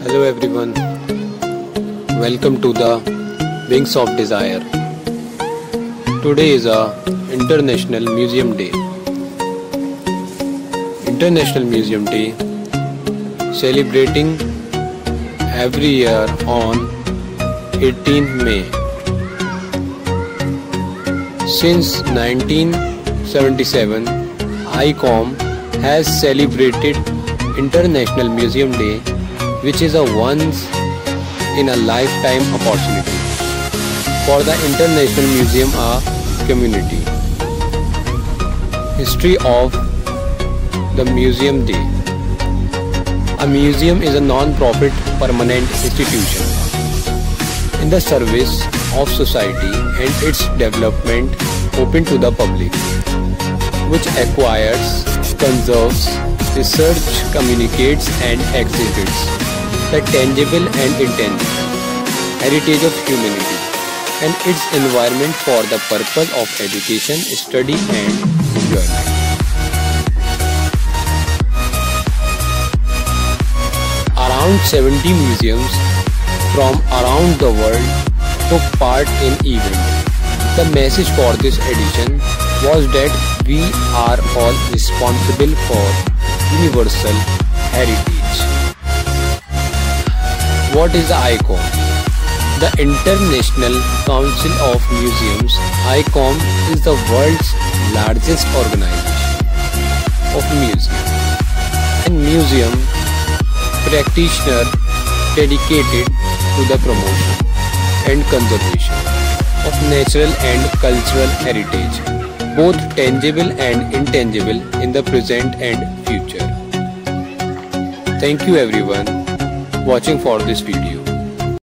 Hello everyone, welcome to the Wings of Desire. Today is International Museum Day. International Museum Day celebrating every year on 18th May. Since 1977, ICOM has celebrated International Museum Day, which is a once-in-a-lifetime opportunity for the International Museum community. History of the Museum Day. A museum is a non-profit permanent institution in the service of society and its development, open to the public, which acquires, conserves, research, communicates and exhibits the tangible and intangible heritage of humanity and its environment for the purpose of education, study and enjoyment. Around 70 museums from around the world took part in event. The message for this edition was that we are all responsible for universal heritage. What is the ICOM? The International Council of Museums, ICOM, is the world's largest organization of museums and museum practitioner dedicated to the promotion and conservation of natural and cultural heritage, both tangible and intangible, in the present and future. Thank you everyone watching for this video.